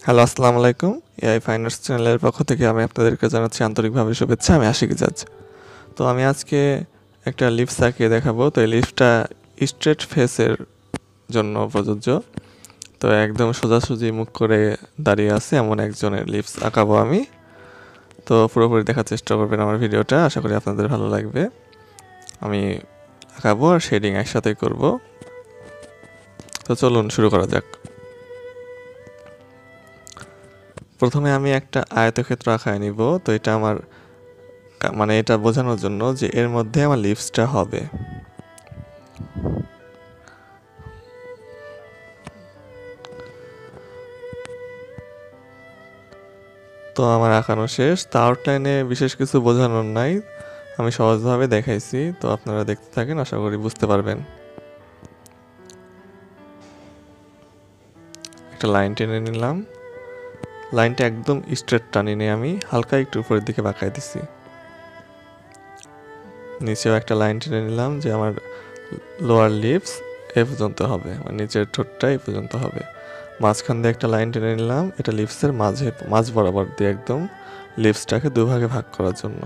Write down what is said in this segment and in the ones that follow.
Hello, আসসালামু আলাইকুম। AI ফাইনার্স চ্যানেলের পক্ষ থেকে আমি আপনাদেরকে জানাচ্ছি আন্তরিকভাবে শুভেচ্ছা। আমি আশিক জাজ। তো আমি আজকে একটা লিফট আঁকিয়ে দেখাবো। তো এই লিফটটা স্ট্রেট ফেসের জন্য প্রযোজ্য। তো একদম সোজাসুজি মুখ করে দাঁড়িয়ে আছে এমন একজনের লিফট আঁকাবো আমি। তো পুরোপুরি দেখার চেষ্টা করবেন আমার ভিডিওটা। আশা করি আপনাদের ভালো লাগবে। আমি আঁকাবো আর শেডিং একসাথেই করব। তো চলুন শুরু করা যাক। প্রথমে আমি একটা আয়তক্ষেত্র আঁকায় নিব। তো এটা আমার মানে এটা বোঝানোর জন্য যে এর মধ্যে আমার লিপসটা হবে। তো আমার আঁকানো শেষ। তা আউটলাইনে বিশেষ কিছু বোঝানোর নাই, আমি সহজভাবে দেখাইছি। তো আপনারা দেখতে থাকেন, আশা করি বুঝতে পারবেন। একটা লাইন টেনে নিলাম। লাইনটা একদম স্ট্রেট টানিনি, আমি হালকা একটু উপরের দিকে বাঁকায় দিছি। নিচেও একটা লাইন টেনে নিলাম যে আমার লোয়ার লিপস এ পর্যন্ত হবে, মানে নিচের ঠোঁটটা এ পর্যন্ত হবে। মাঝখান দিয়ে একটা লাইন টেনে নিলাম, এটা লিপসের মাঝ বরাবর দিয়ে একদম লিপসটাকে দুভাগে ভাগ করার জন্য।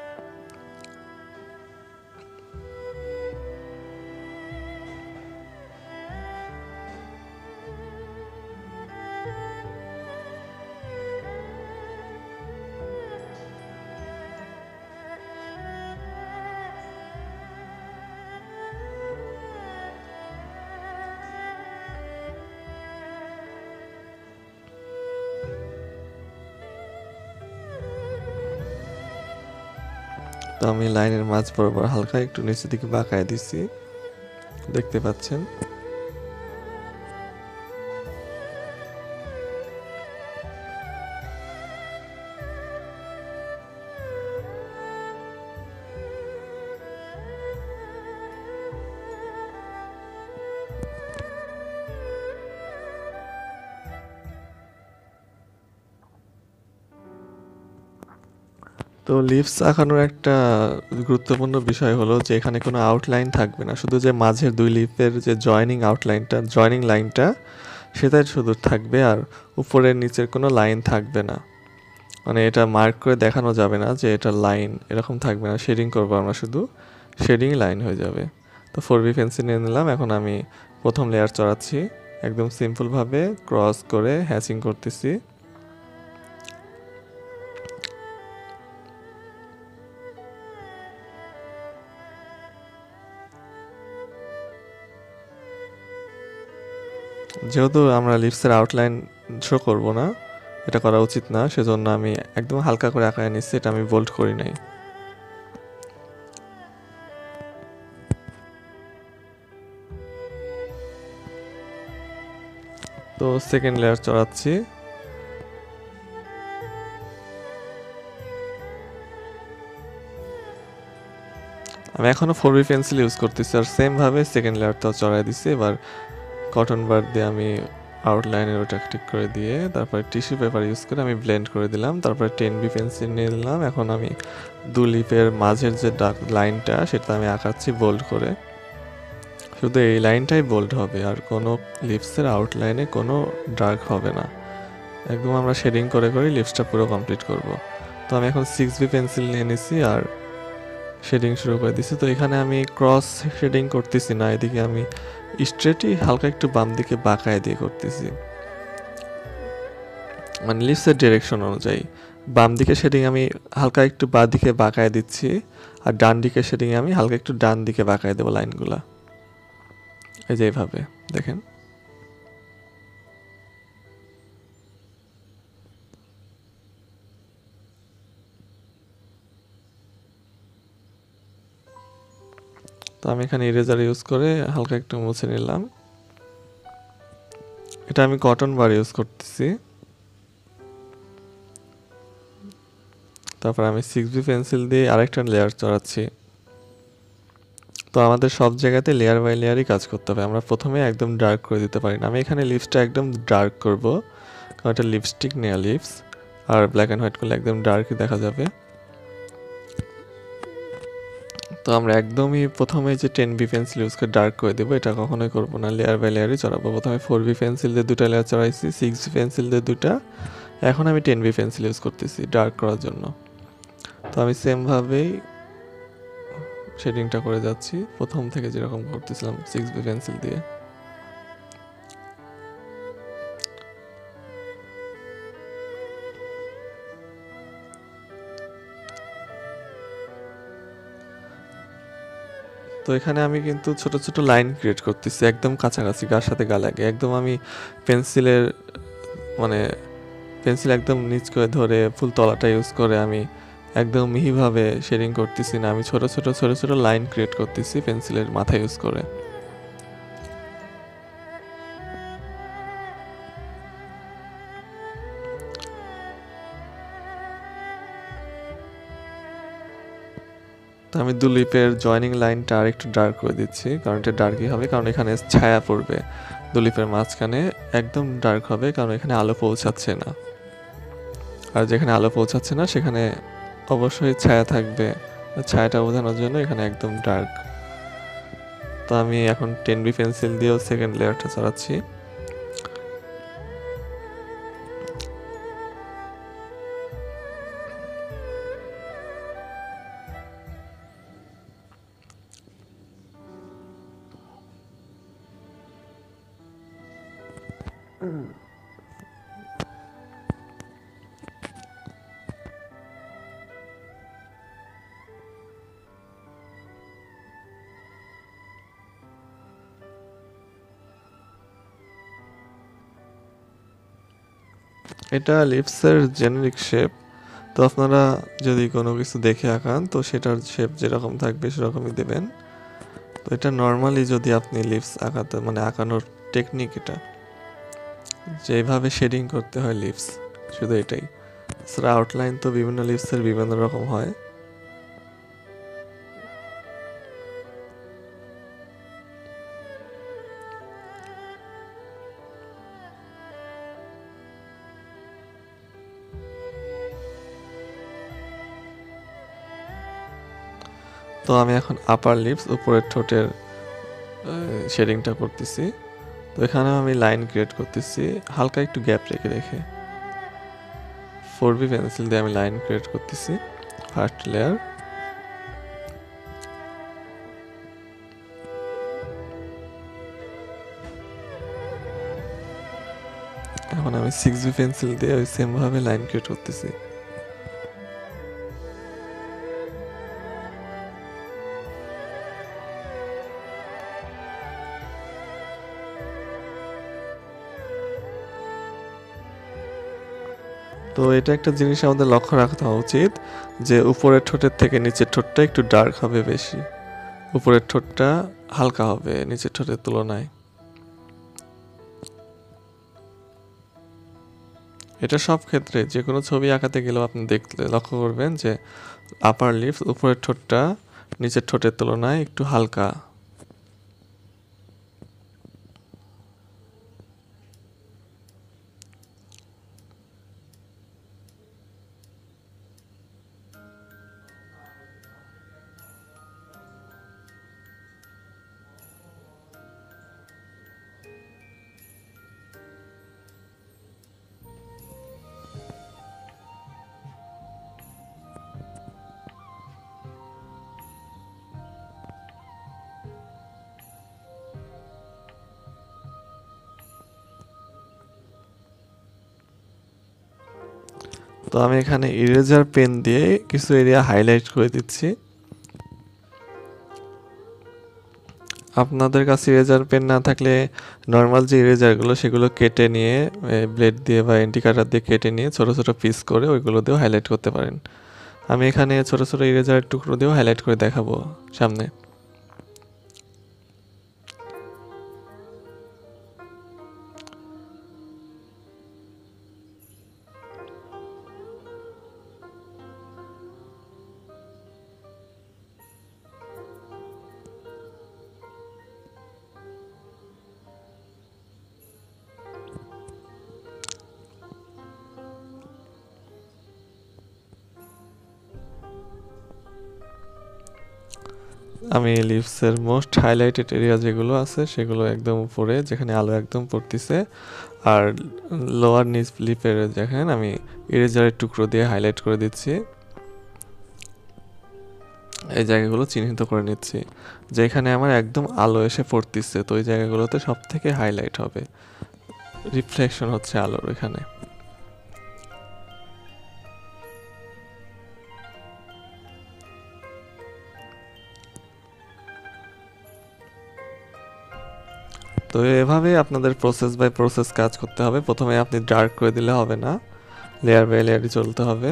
তো আমি লাইনের মাঝ বরাবর হালকা একটু নিচের দিকে বাঁকায় দিছি, দেখতে পাচ্ছেন। তো লিভস আঁকানোর একটা গুরুত্বপূর্ণ বিষয় হলো যে এখানে কোনো আউটলাইন থাকবে না, শুধু যে মাঝের দুই লিফের যে জয়নিং লাইনটা সেটাই শুধু থাকবে, আর উপরের নিচের কোনো লাইন থাকবে না। মানে এটা মার্ক করে দেখানো যাবে না যে এটা লাইন, এরকম থাকবে না। শেডিং করবো আমরা, শুধু শেডিং লাইন হয়ে যাবে। তো 4B পেন্সিল নিয়ে নিলাম। এখন আমি প্রথম লেয়ার চড়াচ্ছি, একদম সিম্পলভাবে ক্রস করে হ্যাচিং করতেছি। যেহেতু আমরা লিপসের আউটলাইন শো করব না, এটা করা উচিত না, সেজন্য আমি একদম হালকা করে আঁকায় নিচ্ছি, এটা আমি বোল্ড করি নাই। তো সেকেন্ড লেয়ার চড়াচ্ছি। আমি এখনো 4B পেন্সিল ইউজ করতেছি, আর সেম ভাবে সেকেন্ড লেয়ারটাও চড়াই দিচ্ছি। এবার কটন বার দিয়ে আমি আউটলাইনের ওটা ঠিক করে দিয়ে তারপরে টিস্যু পেপার ইউজ করে আমি ব্লেন্ড করে দিলাম। তারপরে 10B পেন্সিল নিয়ে নিলাম। এখন আমি দু লিপের মাঝের যে ডার্ক লাইনটা সেটা আমি আঁকাচ্ছি বোল্ড করে। শুধু এই লাইনটাই বোল্ড হবে, আর কোনো লিপসের আউটলাইনে কোনো ডার্ক হবে না। একদম আমরা শেডিং করে করে লিপসটা পুরো কমপ্লিট করব। তো আমি এখন 6B পেন্সিল নিয়ে নিছি আর শেডিং শুরু করে দিছি। তো এখানে আমি ক্রস শেডিং করতেছি না, এদিকে আমি স্ট্রেটই হালকা একটু বাম দিকে বাঁকায় দিয়ে করতেছি, মানে লিপসের ডিরেকশন অনুযায়ী। বাম দিকে শেডিং আমি হালকা একটু বাঁ দিকে বাঁকায় দিচ্ছি, আর ডান দিকে শেডিং আমি হালকা একটু ডান দিকে বাঁকায় দেবো লাইনগুলা, এই যে এইভাবে দেখেন। তো আমি এখানে ইরেজার ইউজ করে হালকা একটু মুছে নিলাম। এটা আমি কটন বার ইউজ করতেছি। তারপর আমি 6B পেন্সিল দিয়ে আরেকটা লেয়ার চড়াচ্ছি। তো আমাদের সব জায়গাতে লেয়ার বাই লেয়ারই কাজ করতে হবে, আমরা প্রথমে একদম ডার্ক করে দিতে পারি না। আমি এখানে লিপসটা একদম ডার্ক করব, কারণ এটা লিপস্টিক নেওয়া লিপস, আর ব্ল্যাক অ্যান্ড হোয়াইট করলে একদম ডার্কই দেখা যাবে। তো আমরা একদমই প্রথমে যে 10B পেন্সিল ইউজ করে ডার্ক করে দেবো, এটা কখনোই করবো না, লেয়ার বাই লেয়ারই চড়াবো। প্রথমে 4B পেন্সিল দিয়ে 2টা লেয়ার চড়াইছি, 6B পেন্সিল দিয়ে 2টা, এখন আমি 10B পেন্সিল ইউজ করতেছি ডার্ক করার জন্য। তো আমি সেমভাবেই শেডিংটা করে যাচ্ছি প্রথম থেকে যেরকম করতেছিলাম 6B পেন্সিল দিয়ে। তো এখানে আমি কিন্তু ছোট ছোট লাইন ক্রিয়েট করতেছি একদম কাছাকাছি, গার সাথে গা লাগে একদম। আমি পেন্সিলের মানে পেন্সিল একদম নিচ করে ধরে ফুল তলাটা ইউজ করে আমি একদম মিহিভাবে শেডিং করতেছি না, আমি ছোট ছোট লাইন ক্রিয়েট করতেছি পেন্সিলের মাথা ইউজ করে। তো আমি দুলিপের জয়নিং লাইনটা আর একটু ডার্ক করে দিচ্ছি, কারণ এটা ডার্কই হবে, কারণ এখানে ছায়া পড়বে দুলিপের মাঝখানে, একদম ডার্ক হবে কারণ এখানে আলো পৌঁছাচ্ছে না। আর যেখানে আলো পৌঁছাচ্ছে না সেখানে অবশ্যই ছায়া থাকবে, ছায়াটা বোঝানোর জন্য এখানে একদম ডার্ক। তো আমি এখন 10B পেন্সিল দিয়েও সেকেন্ড লেয়ারটা চড়াচ্ছি। এটা লিপসের জেনেরিক শেপ, তো আপনারা যদি কোনো কিছু দেখে আঁকান তো সেটার শেপ যেরকম থাকবে সেরকমই দেবেন। তো এটা নর্মালি যদি আপনি লিপস আঁকাতে মানে আঁকানোর টেকনিক এটা, যেভাবে শেডিং করতে হয় লিপস, শুধু এটাই। স্যার আউটলাইন তো বিভিন্ন লিপসের বিভিন্ন রকম হয়। তো আমি এখন আপার লিপস উপরের ঠোঁটের শেডিংটা করতেছি। তো এখানে আমি লাইন ক্রিয়েট করতেছি হালকা একটু গ্যাপ রেখে রেখে, 4B পেন্সিল দিয়ে আমি লাইন ক্রিয়েট করতেছি ফার্স্ট লেয়ার। এখন আমি 6B পেন্সিল দিয়ে ওই সেম ভাবে লাইন ক্রিয়েট করতেছি। তো এটা একটা জিনিস আমাদের লক্ষ্য রাখতে উচিত যে উপরের ঠোঁটের থেকে নিচের ঠোঁটটা একটু ডার্ক হবে বেশি, উপরের ঠোঁটটা হালকা হবে নিচের ঠোঁটের তুলনায়। এটা সব ক্ষেত্রে যে কোনো ছবি আঁকাতে গেলেও আপনি দেখলে লক্ষ্য করবেন যে আপার লিপস উপরের ঠোঁটটা নিচের ঠোঁটের তুলনায় একটু হালকা। তো আমি এখানে ইরেজার পেন দিয়ে কিছু এরিয়া হাইলাইট করে দিচ্ছি। আপনাদের কাছে ইরেজার পেন না থাকলে নর্মাল যে ইরেজারগুলো সেগুলো কেটে নিয়ে ব্লেড দিয়ে বা এন্টি কাটার দিয়ে কেটে নিয়ে ছোট ছোট পিস করে ওইগুলো দিয়েও হাইলাইট করতে পারেন। আমি এখানে ছোট ছোট ইরেজারের টুকরো দিয়েও হাইলাইট করে দেখাবো সামনে। আমি লিভসের মোস্ট হাইলাইটেড এরিয়া যেগুলো আছে সেগুলো একদম উপরে যেখানে আলো একদম পড়তেছে, আর লোয়ার নিচ লিপের দেখেন আমি ইরেজারের টুকরো দিয়ে হাইলাইট করে দিচ্ছি। এই জায়গাগুলো চিহ্নিত করে নিচ্ছি যেখানে আমার একদম আলো এসে পড়তেছে, তো ওই জায়গাগুলোতে সব থেকে হাইলাইট হবে, রিফ্লেকশন হচ্ছে আলোর এখানে। তো এভাবে আপনাদের প্রসেস বাই প্রসেস কাজ করতে হবে। প্রথমে আপনি ডার্ক করে দিলে হবে না, লেয়ার বাই লেয়ারই চলতে হবে।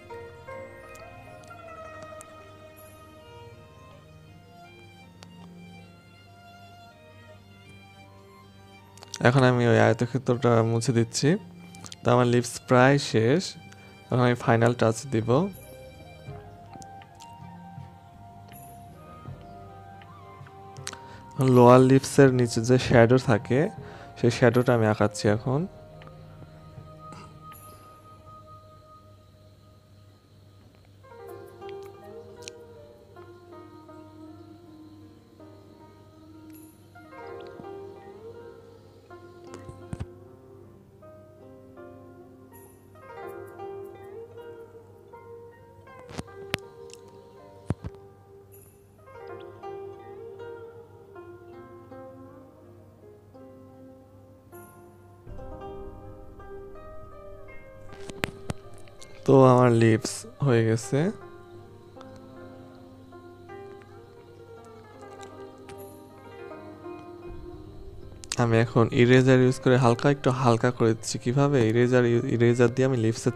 এখন আমি ওই আয়তক্ষেত্রটা মুছে দিচ্ছি। তো আমার লিপস প্রায় শেষ, এখন আমি ফাইনাল টাচ দিব। লোয়ার লিপসের নিচে যে শ্যাডো থাকে সেই শ্যাডোটা আমি আঁকাচ্ছি এখন। তো আমার লিপস হয়ে গেছে। আমি এখন ইরেজার ইউজ করে হালকা একটু হালকা করে দিচ্ছি। কিভাবে? ইরেজার দিয়ে আমি লিপসের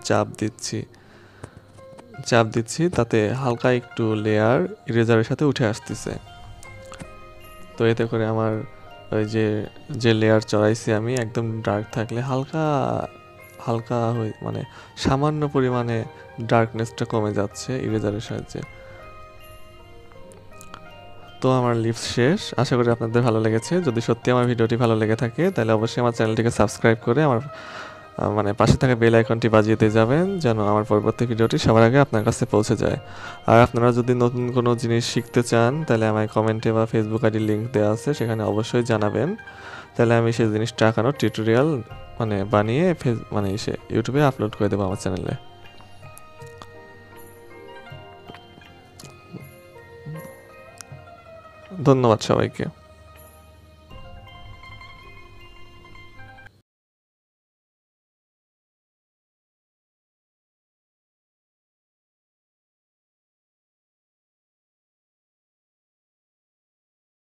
চাপ দিচ্ছি তাতে হালকা একটু লেয়ার ইরেজারের সাথে উঠে আসতেছে। তো এতে করে আমার ওই যে লেয়ার চড়াইছি আমি একদম ডার্ক থাকলে হালকা হালকা মানে সামান্য পরিমাণে ডার্কনেসটা কমে যাচ্ছে ইরেজারের সাহায্যে। তো আমার লিপস শেষ। আশা করি আপনাদের ভালো লেগেছে। যদি সত্যি আমার ভিডিওটি ভালো লেগে থাকে তাহলে অবশ্যই আমার চ্যানেলটিকে সাবস্ক্রাইব করে আমার মানে পাশে থাকা বেল আইকনটি বাজিয়ে দিয়ে যাবেন যেন আমার পরবর্তী ভিডিওটি সবার আগে আপনার কাছে পৌঁছে যায়। আর আপনারা যদি নতুন কোনো জিনিস শিখতে চান তাহলে আমায় কমেন্টে বা ফেসবুক আইডি লিঙ্ক দেওয়া আছে, সেখানে অবশ্যই জানাবেন। তাহলে আমি সেই জিনিসটা আঁকানোর টিউটোরিয়াল মানে বানিয়ে ইউটিউবে আপলোড করে দেবো আমার চ্যানেলে। ধন্যবাদ সবাইকে।